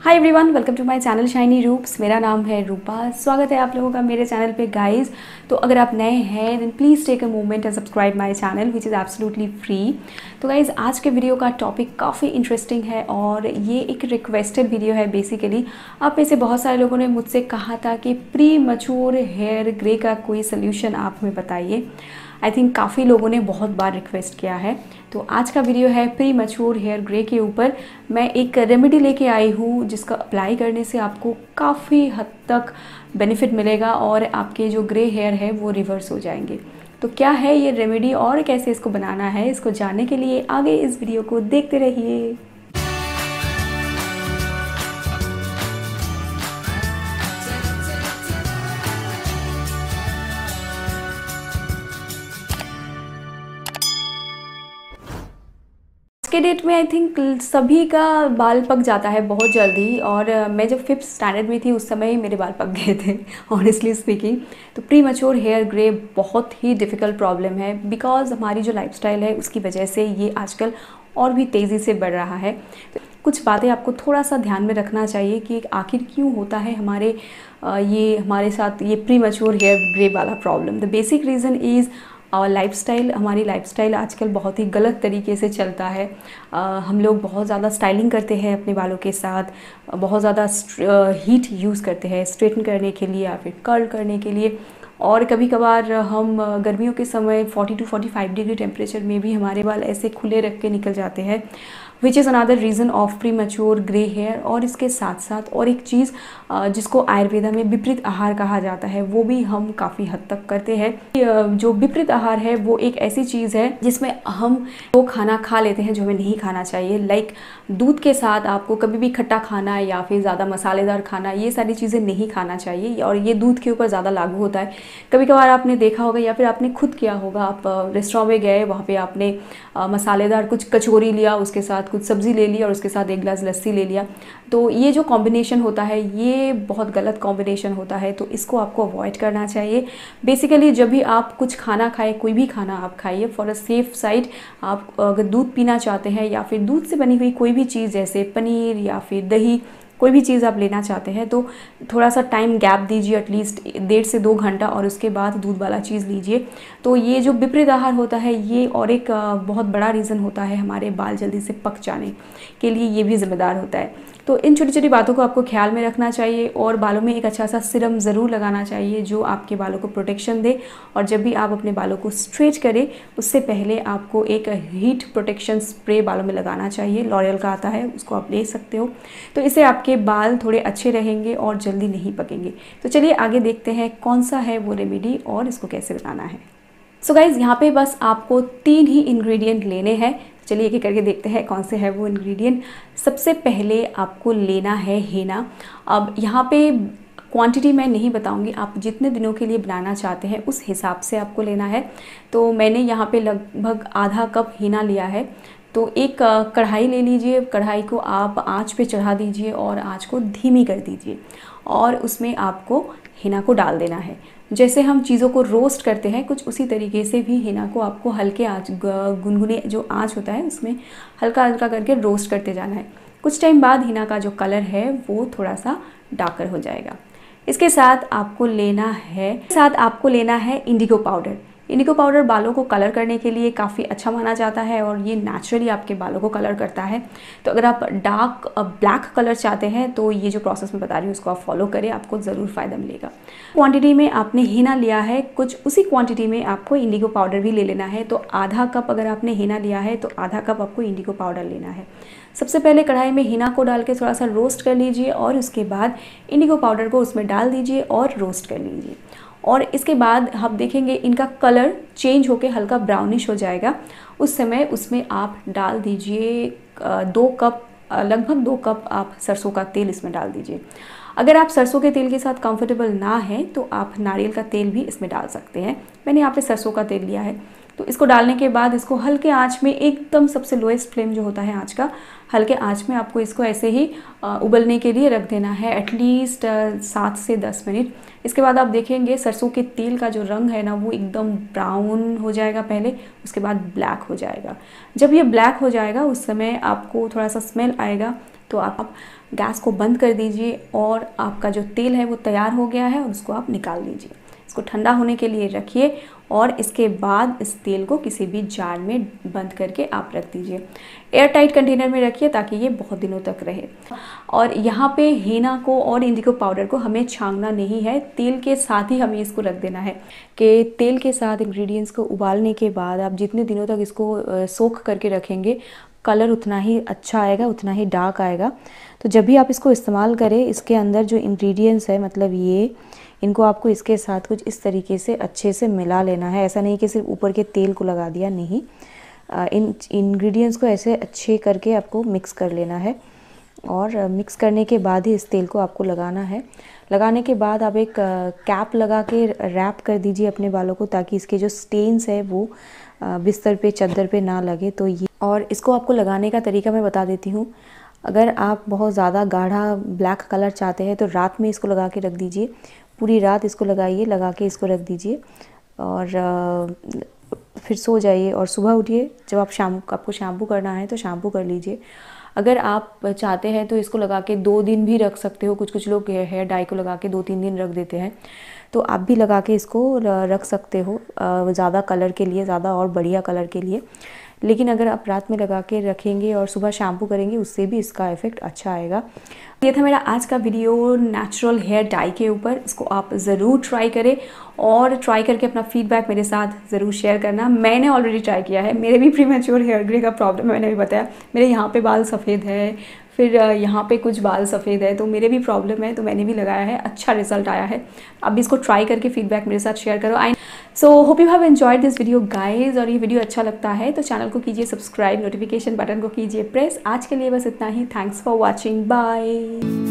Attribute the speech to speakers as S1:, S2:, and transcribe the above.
S1: Hi everyone, welcome to my channel shiny Roops. मेरा नाम है रूपा। स्वागत है आप लोगों का मेरे चैनल पे गाइस। तो अगर आप नए हैं then please take a moment and subscribe my channel which is absolutely free. तो गाइस, आज के वीडियो का टॉपिक काफ़ी इंटरेस्टिंग है और ये एक रिक्वेस्टेड वीडियो है। बेसिकली आप में से बहुत सारे लोगों ने मुझसे कहा था कि प्री मैच्योर हेयर ग्रे का कोई सोल्यूशन आप हमें बताइए। आई थिंक काफ़ी लोगों ने बहुत बार रिक्वेस्ट किया है। तो आज का वीडियो है प्री मैच्योर हेयर ग्रे के ऊपर। मैं एक रेमेडी लेके आई हूँ जिसका अप्लाई करने से आपको काफ़ी हद तक बेनिफिट मिलेगा और आपके जो ग्रे हेयर है वो रिवर्स हो जाएंगे। तो क्या है ये रेमेडी और कैसे इसको बनाना है, इसको जानने के लिए आगे इस वीडियो को देखते रहिए। के डेट में आई थिंक सभी का बाल पक जाता है बहुत जल्दी और मैं जब 5th स्टैंडर्ड में थी उस समय ही मेरे बाल पक गए थे ऑनेस्टली स्पीकिंग। तो प्री मैच्योर हेयर ग्रे बहुत ही डिफ़िकल्ट प्रॉब्लम है बिकॉज हमारी जो लाइफस्टाइल है उसकी वजह से ये आजकल और भी तेज़ी से बढ़ रहा है। तो कुछ बातें आपको थोड़ा सा ध्यान में रखना चाहिए कि आखिर क्यों होता है हमारे साथ ये प्री मैच्योर हेयर ग्रे वाला problem. The basic reason is और लाइफस्टाइल। हमारी लाइफस्टाइल आजकल बहुत ही गलत तरीके से चलता है। हम लोग बहुत ज़्यादा स्टाइलिंग करते हैं अपने बालों के साथ, बहुत ज़्यादा हीट यूज़ करते हैं स्ट्रेटन करने के लिए या फिर कर्ल करने के लिए। और कभी कभार हम गर्मियों के समय 40 to 45 डिग्री टेम्परेचर में भी हमारे बाल ऐसे खुले रख के निकल जाते हैं which is another reason of premature grey hair. और इसके साथ साथ और एक चीज़ जिसको आयुर्वेदा में विपरीत आहार कहा जाता है वो भी हम काफ़ी हद तक करते हैं। जो विपरीत आहार है वो एक ऐसी चीज़ है जिसमें हम वो खाना खा लेते हैं जो हमें नहीं खाना चाहिए। लाइक दूध के साथ आपको कभी भी खट्टा खाना या फिर ज़्यादा मसालेदार खाना, ये सारी चीज़ें नहीं खाना चाहिए और ये दूध के ऊपर ज़्यादा लागू होता है। कभी कभार आपने देखा होगा या फिर आपने खुद किया होगा, आप रेस्टोरेंट में गए, वहाँ पे आपने मसालेदार कुछ कचौरी लिया, उसके साथ कुछ सब्ज़ी ले ली और उसके साथ एक गिलास लस्सी ले लिया। तो ये जो कॉम्बिनेशन होता है ये बहुत गलत कॉम्बिनेशन होता है, तो इसको आपको अवॉइड करना चाहिए। बेसिकली जब भी आप कुछ खाना खाएं, कोई भी खाना आप खाइए फॉर अ सेफ साइड। आप अगर दूध पीना चाहते हैं या फिर दूध से बनी हुई कोई भी चीज़ जैसे पनीर या फिर दही, कोई भी चीज़ आप लेना चाहते हैं तो थोड़ा सा टाइम गैप दीजिए, एटलीस्ट 1.5 से 2 घंटा, और उसके बाद दूध वाला चीज़ लीजिए। तो ये जो विपरीत आहार होता है ये और एक बहुत बड़ा रीज़न होता है हमारे बाल जल्दी से पक जाने के लिए, ये भी जिम्मेदार होता है। तो इन छोटी छोटी बातों को आपको ख्याल में रखना चाहिए और बालों में एक अच्छा सा सीरम ज़रूर लगाना चाहिए जो आपके बालों को प्रोटेक्शन दे। और जब भी आप अपने बालों को स्ट्रेच करें उससे पहले आपको एक हीट प्रोटेक्शन स्प्रे बालों में लगाना चाहिए। लॉरियल का आता है, उसको आप ले सकते हो। तो इससे आपके बाल थोड़े अच्छे रहेंगे और जल्दी नहीं पकेंगे। तो चलिए आगे देखते हैं कौन सा है वो रेमेडी और इसको कैसे बनाना है। सो गाइज़, यहाँ पे बस आपको 3 ही इंग्रेडिएंट लेने हैं। चलिए एक एक करके देखते हैं कौन से है वो इंग्रेडिएंट। सबसे पहले आपको लेना है हेना। अब यहाँ पे क्वांटिटी मैं नहीं बताऊंगी, आप जितने दिनों के लिए बनाना चाहते हैं उस हिसाब से आपको लेना है। तो मैंने यहाँ पे लगभग आधा कप हेना लिया है। तो एक कढ़ाई ले लीजिए, कढ़ाई को आप आंच पे चढ़ा दीजिए और आंच को धीमी कर दीजिए और उसमें आपको हेना को डाल देना है। जैसे हम चीज़ों को रोस्ट करते हैं कुछ उसी तरीके से भी हेना को आपको हल्के आंच, गुनगुने जो आंच होता है उसमें हल्का हल्का करके रोस्ट करते जाना है। कुछ टाइम बाद हेना का जो कलर है वो थोड़ा सा डार्कर हो जाएगा। इसके साथ आपको लेना है इंडिगो पाउडर। इंडिगो पाउडर बालों को कलर करने के लिए काफ़ी अच्छा माना जाता है और ये नेचुरली आपके बालों को कलर करता है। तो अगर आप डार्क ब्लैक कलर चाहते हैं तो ये जो प्रोसेस मैं बता रही हूँ उसको आप फॉलो करें, आपको ज़रूर फ़ायदा मिलेगा। क्वांटिटी में आपने हेना लिया है, कुछ उसी क्वांटिटी में आपको इंडिगो पाउडर भी ले लेना है। तो आधा कप अगर आपने हेना लिया है तो आधा कप आपको इंडिगो पाउडर लेना है। सबसे पहले कढ़ाई में हेना को डाल के थोड़ा सा रोस्ट कर लीजिए और उसके बाद इंडिगो पाउडर को उसमें डाल दीजिए और रोस्ट कर लीजिए। और इसके बाद आप देखेंगे इनका कलर चेंज होकर हल्का ब्राउनिश हो जाएगा। उस समय उसमें आप डाल दीजिए लगभग 2 कप आप सरसों का तेल इसमें डाल दीजिए। अगर आप सरसों के तेल के साथ कंफर्टेबल ना हैं तो आप नारियल का तेल भी इसमें डाल सकते हैं। मैंने यहाँ पे सरसों का तेल लिया है। तो इसको डालने के बाद इसको हल्के आंच में, एकदम सबसे लोएस्ट फ्लेम जो होता है आंच का, हल्के आंच में आपको इसको ऐसे ही उबलने के लिए रख देना है एटलीस्ट 7 से 10 मिनट। इसके बाद आप देखेंगे सरसों के तेल का जो रंग है ना वो एकदम ब्राउन हो जाएगा पहले, उसके बाद ब्लैक हो जाएगा। जब ये ब्लैक हो जाएगा उस समय आपको थोड़ा सा स्मेल आएगा तो आप गैस को बंद कर दीजिए और आपका जो तेल है वो तैयार हो गया है और उसको आप निकाल लीजिए। इसको ठंडा होने के लिए रखिए और इसके बाद इस तेल को किसी भी जार में बंद करके आप रख दीजिए। एयर टाइट कंटेनर में रखिए ताकि ये बहुत दिनों तक रहे। और यहाँ पे हीना को और इंडिगो पाउडर को हमें छानना नहीं है, तेल के साथ ही हमें इसको रख देना है कि तेल के साथ इंग्रेडिएंट्स को उबालने के बाद आप जितने दिनों तक इसको सोख करके रखेंगे, कलर उतना ही अच्छा आएगा, उतना ही डार्क आएगा। तो जब भी आप इसको इस्तेमाल करें, इसके अंदर जो इंग्रेडिएंट्स है मतलब इनको आपको इसके साथ कुछ इस तरीके से अच्छे से मिला लेना है। ऐसा नहीं कि सिर्फ ऊपर के तेल को लगा दिया, नहीं, इन इंग्रेडिएंट्स को ऐसे अच्छे करके आपको मिक्स कर लेना है और मिक्स करने के बाद ही इस तेल को आपको लगाना है। लगाने के बाद आप एक कैप लगा के रैप कर दीजिए अपने बालों को ताकि इसके जो स्टेन्स है वो बिस्तर पे, चादर पे ना लगे। तो ये, और इसको आपको लगाने का तरीका मैं बता देती हूँ। अगर आप बहुत ज़्यादा गाढ़ा ब्लैक कलर चाहते हैं तो रात में इसको लगा के रख दीजिए, पूरी रात इसको लगाइए, लगा के इसको रख दीजिए और फिर सो जाइए और सुबह उठिए। जब आपको शैम्पू करना है तो शैम्पू कर लीजिए। अगर आप चाहते हैं तो इसको लगा के 2 दिन भी रख सकते हो। कुछ लोग हेयर डाई को लगा के 2-3 दिन रख देते हैं, तो आप भी लगा के इसको रख सकते हो ज़्यादा कलर के लिए, ज़्यादा और बढ़िया कलर के लिए। लेकिन अगर आप रात में लगा के रखेंगे और सुबह शैम्पू करेंगे, उससे भी इसका इफ़ेक्ट अच्छा आएगा। ये था मेरा आज का वीडियो नेचुरल हेयर डाई के ऊपर। इसको आप ज़रूर ट्राई करें और ट्राई करके अपना फीडबैक मेरे साथ ज़रूर शेयर करना। मैंने ऑलरेडी ट्राई किया है, मेरे भी प्रीमैच्योर हेयर ग्रे का प्रॉब्लम मैंने भी बताया। मेरे यहाँ पे बाल सफ़ेद है, फिर यहाँ पे कुछ बाल सफ़ेद है, तो मेरे भी प्रॉब्लम है, तो मैंने भी लगाया है, अच्छा रिजल्ट आया है। आप भी इसको ट्राई करके फीडबैक मेरे साथ शेयर करो। So hope you have enjoyed this video guys. और ये वीडियो अच्छा लगता है तो चैनल को कीजिए सब्सक्राइब, नोटिफिकेशन बटन को कीजिए प्रेस। आज के लिए बस इतना ही। Thanks for watching, bye.